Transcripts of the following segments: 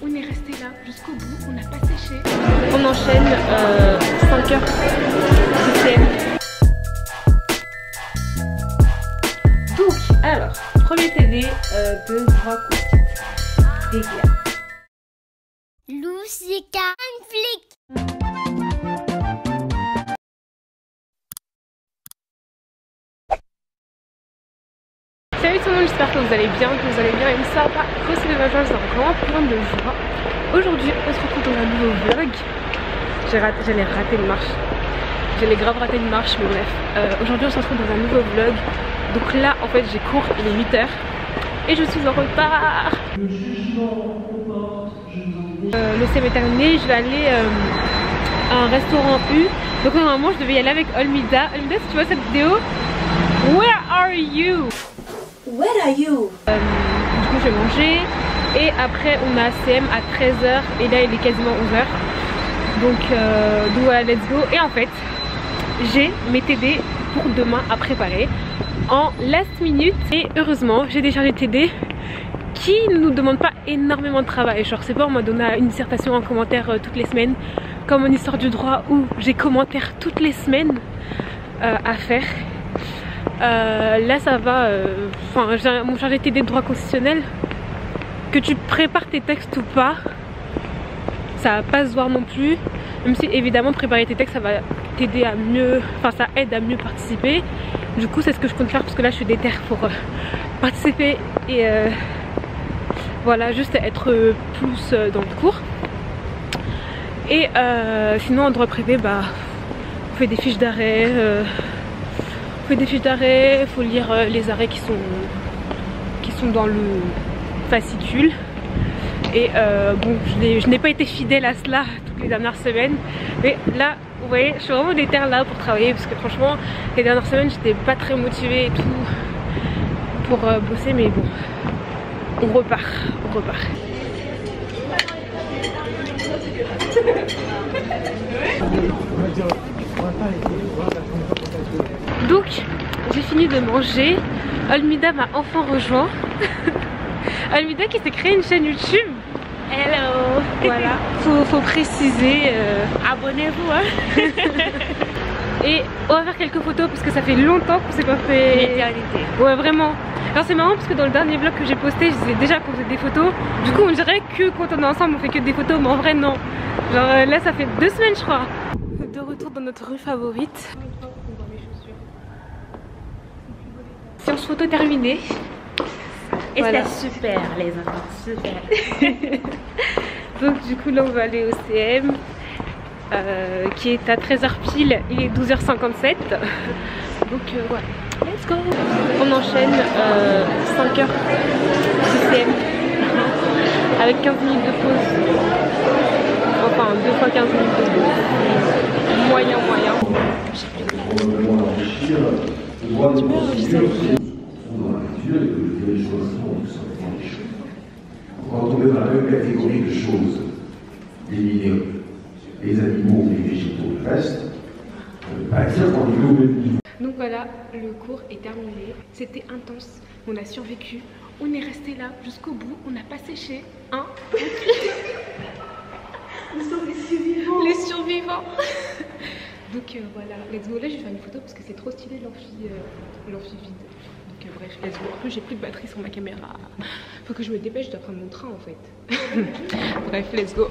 on est resté là jusqu'au bout, on n'a pas séché. On enchaîne 5 heures CCM. Donc, alors, premier TD de droit constite. Les gars. Lucica, un flic. Salut tout le monde, j'espère que vous allez bien, et ça va aussi de ma joie, je suis vraiment plein de joie. Aujourd'hui, on se retrouve dans un nouveau vlog. J'allais rater une marche. J'allais grave rater une marche, mais bref. Aujourd'hui, on se retrouve dans un nouveau vlog. Donc là, en fait, j'ai cours, il est 8 h et je suis en retard. Le CM est terminé, je vais aller à un restaurant U. Donc normalement, je devais y aller avec Olmida. Olmida, si tu vois cette vidéo, where are you? Where are you? Du coup, je vais manger. Et après, on a CM à 13 h. Et là, il est quasiment 11 h. Donc voilà, let's go. Et en fait, j'ai mes TD pour demain à préparer en last minute. Et heureusement, j'ai déchargé TD qui ne nous demande pas énormément de travail. Genre, c'est pas en mode on a une dissertation en commentaire toutes les semaines, comme en histoire du droit où j'ai commentaire toutes les semaines à faire. Là ça va, enfin j'ai mon chargé TD de droit constitutionnel, que tu prépares tes textes ou pas, ça va pas se voir non plus, même si évidemment préparer tes textes ça va t'aider à mieux, enfin ça aide à mieux participer. Du coup c'est ce que je compte faire parce que là je suis déter pour participer et voilà, juste être plus dans le cours. Et sinon en droit privé, bah on fait des fiches d'arrêt, il faut lire les arrêts qui sont dans le fascicule. Et bon, je n'ai pas été fidèle à cela toutes les dernières semaines, mais là vous voyez, je suis vraiment déter là pour travailler, parce que franchement les dernières semaines j'étais pas très motivée et tout pour bosser, mais bon, on repart. Donc j'ai fini de manger, Olmida m'a enfin rejoint. Olmida qui s'est créé une chaîne YouTube. Hello. Voilà, faut préciser, abonnez-vous hein. Et on va faire quelques photos parce que ça fait longtemps qu'on s'est pas fait. L'éternité. Ouais, vraiment. Alors c'est marrant parce que dans le dernier vlog que j'ai posté, je disais déjà qu'on faisait des photos. Du coup on dirait que quand on est ensemble on fait que des photos, mais en vrai non. Genre là ça fait 2 semaines je crois. De retour dans notre rue favorite. Séance photo terminée. Et voilà. c'était super les enfants, super. Donc du coup là on va aller au CM qui est à 13 h pile, il est 12 h 57. Donc voilà, let's go. On enchaîne 5 heures de CM avec 15 minutes de pause. Enfin 2 fois 15 minutes de pause. Moyen. Quand on est dans la même catégorie de choses, les minéraux, les animaux, les végétaux, le reste, on ne peut pas dire qu'on est au même niveau. Donc voilà, le cours est terminé. C'était intense, on a survécu. On est resté là jusqu'au bout, on n'a pas séché. Hein? Nous sommes les survivants. Les survivants. Donc voilà, let's go. Là je vais faire une photo parce que c'est trop stylé l'amphi vide. Donc bref, let's go. En plus j'ai plus de batterie sur ma caméra. Faut que je me dépêche, je dois prendre mon train en fait. Bref, let's go.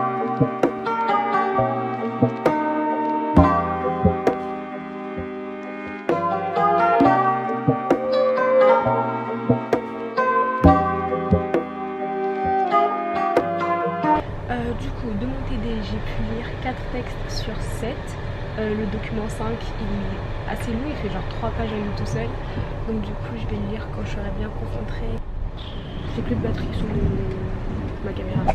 Du coup, de mon TD, j'ai pu lire 4 textes sur 7. Le document 5, il est assez long, il fait genre 3 pages à lui tout seul. Donc du coup, je vais le lire quand je serai bien concentrée. J'ai plus de batterie sur ma caméra.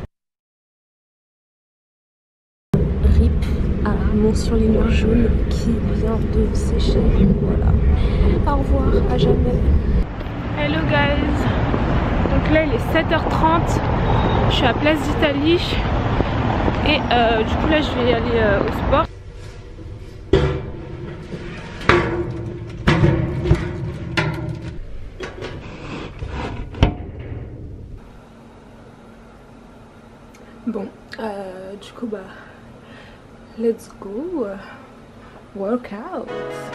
RIP à mon surligneur jaune qui vient de sécher. Voilà. Au revoir, à jamais. Hello guys. Donc là, il est 7 h 30. Je suis à Place d'Italie. Et du coup, là, je vais aller au sport. Bon, du coup, bah, let's go workout.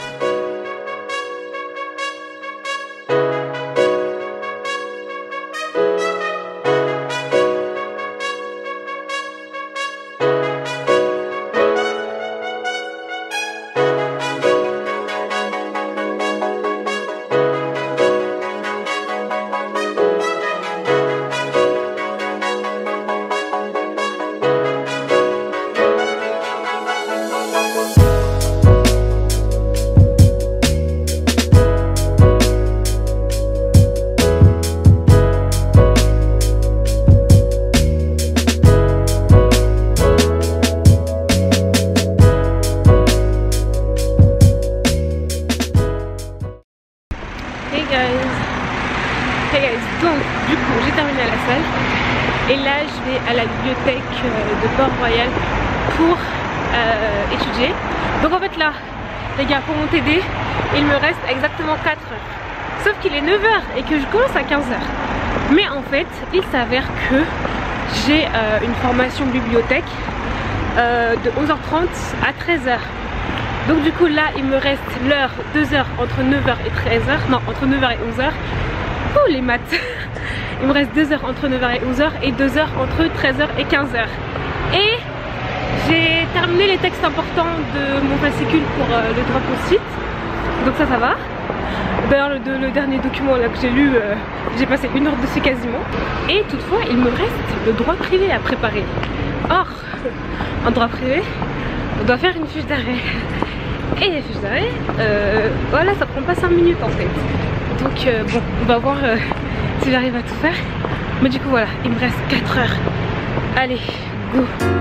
Hey guys, donc du coup j'ai terminé à la salle et là je vais à la bibliothèque de Port-Royal pour étudier. Donc en fait là les gars, pour mon TD il me reste exactement 4 heures, sauf qu'il est 9 h et que je commence à 15 h. Mais en fait il s'avère que j'ai une formation bibliothèque de 11h30 à 13h. Donc du coup là il me reste l'heure, 2 heures entre 9h et 13h, non entre 9h et 11h. Oh les maths. Il me reste 2 heures entre 9h et 11h et 2 heures entre 13h et 15h. Et j'ai terminé les textes importants de mon fascicule pour le drop au site. Donc ça va. D'ailleurs le dernier document là que j'ai lu, j'ai passé 1 heure dessus quasiment. Et toutefois il me reste le droit privé à préparer. Or, en droit privé, on doit faire une fiche d'arrêt. Et les fiches d'arrêt, voilà, ça prend pas 5 minutes en fait. Donc bon, on va voir si j'arrive à tout faire. Mais du coup voilà, il me reste 4 heures. Allez, go!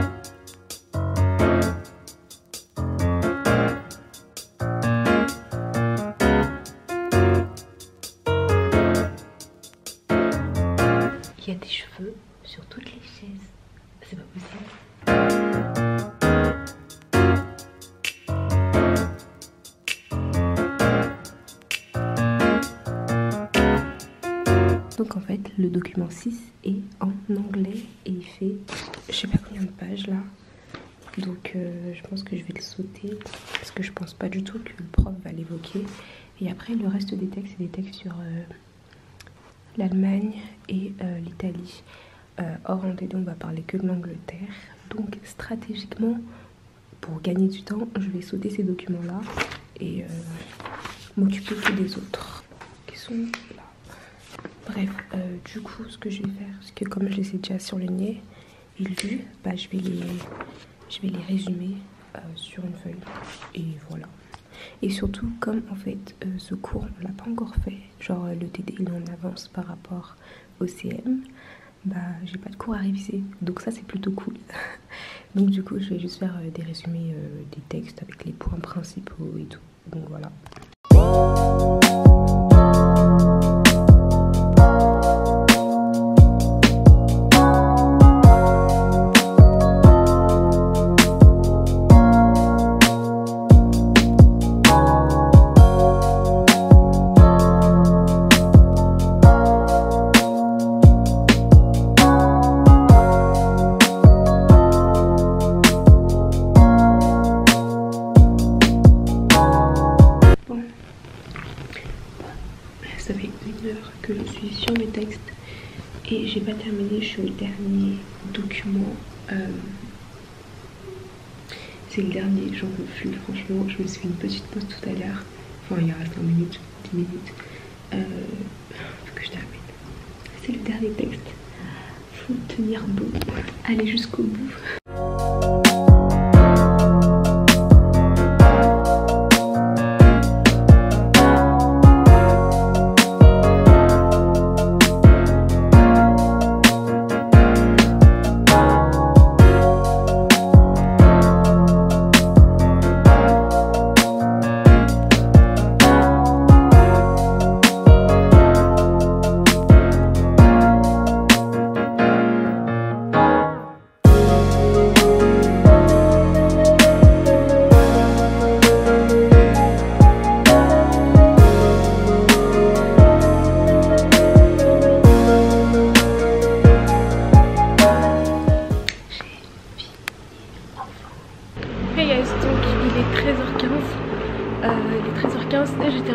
Il y a des cheveux sur toutes les chaises. C'est pas possible. Donc en fait le document 6 est en anglais et il fait je sais pas combien de pages là. Donc je pense que je vais le sauter parce que je pense pas du tout que le prof va l'évoquer. Et après le reste des textes, c'est des textes sur l'Allemagne et l'Italie. Or en TD on va parler que de l'Angleterre. Donc stratégiquement, pour gagner du temps, je vais sauter ces documents là et m'occuper que des autres qui sont là. Bref, du coup ce que je vais faire, parce que comme je les ai déjà surlignés et lus, bah, je vais les résumer sur une feuille et voilà. Et surtout comme en fait ce cours on l'a pas encore fait, genre le TD il est en avance par rapport au CM, bah j'ai pas de cours à réviser, donc ça c'est plutôt cool. Donc du coup je vais juste faire des résumés des textes avec les points principaux et tout, donc voilà. Ça fait 1 heure que je suis sur mes textes et j'ai pas terminé, je suis au dernier document. C'est le dernier, j'en peux plus franchement, je me suis fait une petite pause tout à l'heure. Enfin il y a 5 minutes, 10 minutes. Faut que je termine. C'est le dernier texte. Faut tenir bon, aller jusqu'au bout.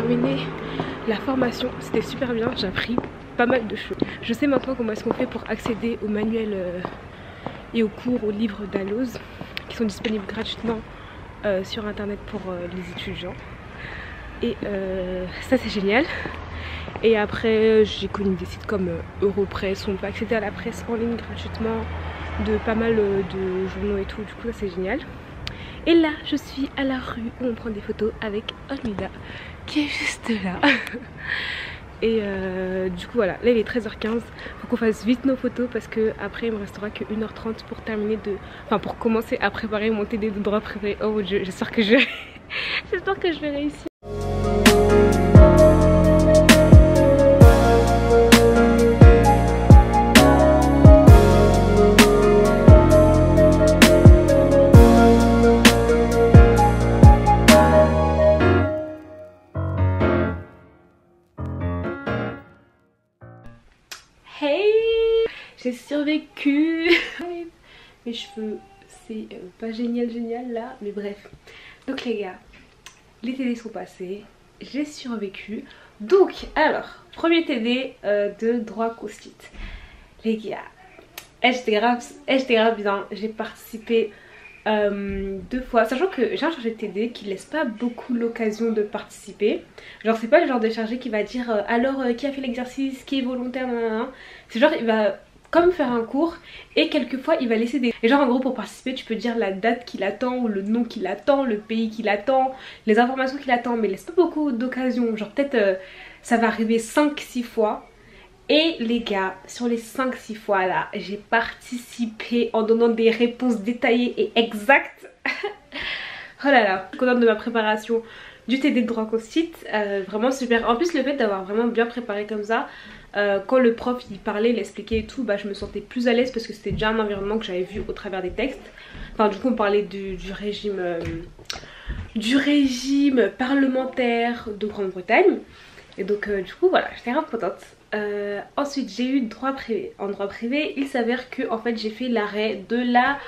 terminé la formation, c'était super bien, j'ai appris pas mal de choses. Je sais maintenant comment est-ce qu'on fait pour accéder au manuel et aux cours, aux livres d'Alloz qui sont disponibles gratuitement sur internet pour les étudiants. Et ça c'est génial. Et après j'ai connu des sites comme Europresse, on peut accéder à la presse en ligne gratuitement de pas mal de journaux et tout, du coup ça c'est génial. Et là je suis à la rue où on prend des photos avec Olmida qui est juste là. Et du coup voilà, là il est 13h15, faut qu'on fasse vite nos photos parce que après il me restera que 1h30 pour terminer pour commencer à préparer mon TD de droit privé. Oh mon dieu, j'espère que je vais réussir. J'ai survécu. Mes cheveux, c'est pas génial là, mais bref. Donc les gars, les TD sont passés, j'ai survécu. Donc alors, premier TD de droit constite. Les gars, j'étais grave bien. J'ai participé 2 fois, sachant que j'ai un chargé de TD qui laisse pas beaucoup l'occasion de participer. Genre c'est pas le genre de chargé qui va dire alors qui a fait l'exercice, qui est volontaire, nanana. C'est genre il va comme faire un cours et quelquefois il va laisser des... Et genre en gros pour participer tu peux dire la date qu'il attend ou le nom qu'il attend, le pays qu'il attend, les informations qu'il attend, mais il laisse pas beaucoup d'occasions. Genre peut-être ça va arriver 5-6 fois. Et les gars, sur les 5-6 fois là, j'ai participé en donnant des réponses détaillées et exactes. Oh là là, je suis contente de ma préparation du TD de droit constite, vraiment super. En plus le fait d'avoir vraiment bien préparé comme ça, quand le prof il parlait, il expliquait et tout, bah je me sentais plus à l'aise parce que c'était déjà un environnement que j'avais vu au travers des textes. Enfin du coup on parlait du régime parlementaire de Grande-Bretagne. Et donc du coup voilà, j'étais grave contente. Ensuite j'ai eu droit privé. En droit privé il s'avère que en fait j'ai fait l'arrêt de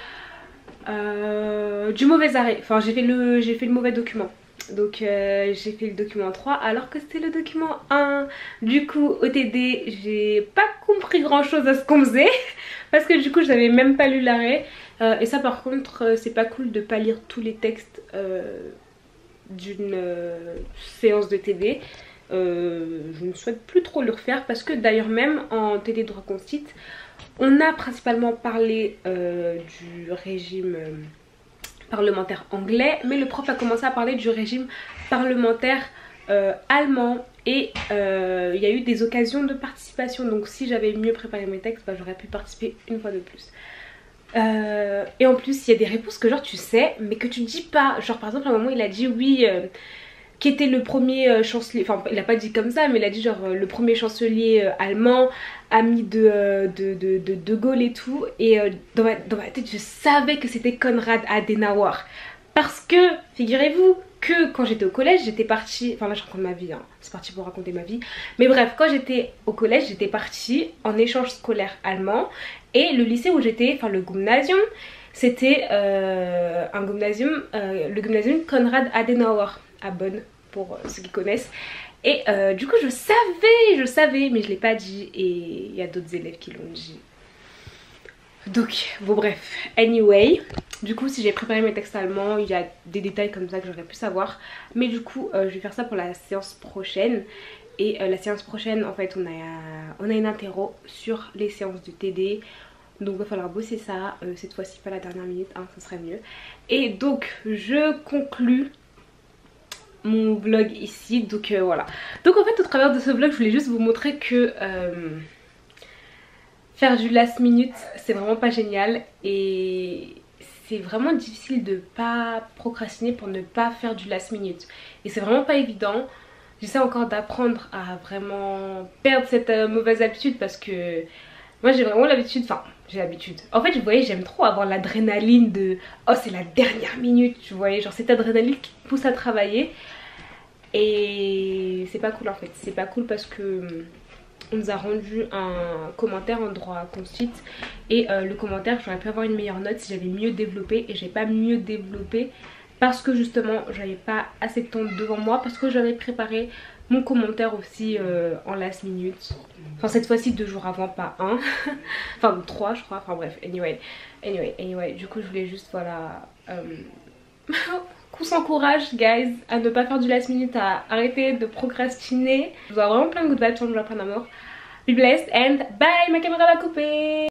du mauvais arrêt. Enfin j'ai fait le mauvais document. Donc j'ai fait le document 3 alors que c'était le document 1. Du coup au TD j'ai pas compris grand chose à ce qu'on faisait parce que du coup j'avais même pas lu l'arrêt. Et ça par contre c'est pas cool de pas lire tous les textes d'une séance de TD. Je ne souhaite plus trop le refaire parce que d'ailleurs même en TD droit constite on a principalement parlé du régime parlementaire anglais, mais le prof a commencé à parler du régime parlementaire allemand et il y a eu des occasions de participation. Donc si j'avais mieux préparé mes textes, bah, j'aurais pu participer une fois de plus. Et en plus il y a des réponses que genre tu sais mais que tu dis pas. Genre par exemple à un moment il a dit oui qui était le premier chancelier, enfin il a pas dit comme ça mais il a dit genre le premier chancelier allemand, ami de Gaulle et tout. Et dans ma tête je savais que c'était Konrad Adenauer. Parce que figurez-vous que quand j'étais au collège j'étais partie, enfin là je raconte ma vie hein, c'est parti pour raconter ma vie. Mais bref, quand j'étais au collège j'étais partie en échange scolaire allemand. Et le lycée où j'étais, enfin le gymnasium, c'était un gymnasium, le gymnasium Konrad Adenauer à Bonn pour ceux qui connaissent. Et du coup je savais mais je l'ai pas dit et il y a d'autres élèves qui l'ont dit. Donc bon bref, anyway, du coup si j'ai préparé mes textes allemands il y a des détails comme ça que j'aurais pu savoir. Mais du coup je vais faire ça pour la séance prochaine. Et la séance prochaine en fait on a une interro sur les séances de TD. Donc il va falloir bosser ça, cette fois-ci pas la dernière minute, hein, ça serait mieux. Et donc je conclus mon vlog ici, donc voilà. Donc en fait au travers de ce vlog je voulais juste vous montrer que faire du last minute c'est vraiment pas génial. Et c'est vraiment difficile de pas procrastiner pour ne pas faire du last minute. Et c'est vraiment pas évident. J'essaie encore d'apprendre à vraiment perdre cette mauvaise habitude parce que moi j'ai vraiment l'habitude, enfin j'ai l'habitude. En fait vous voyez j'aime trop avoir l'adrénaline de oh c'est la dernière minute, vous voyez, genre cette adrénaline qui pousse à travailler. Et c'est pas cool en fait, c'est pas cool parce que on nous a rendu un commentaire en droit constite. Et le commentaire j'aurais pu avoir une meilleure note si j'avais mieux développé. Et j'ai pas mieux développé parce que justement j'avais pas assez de temps devant moi, parce que j'avais préparé mon commentaire aussi en last minute. Enfin cette fois-ci 2 jours avant, pas 1. Enfin 3 je crois, enfin bref, anyway. Du coup je voulais juste voilà qu'on s'encourage guys à ne pas faire du last minute, à arrêter de procrastiner. Je vous dois vraiment plein de good vibes, je vous la prends d'amour. Be blessed and bye, ma caméra va couper.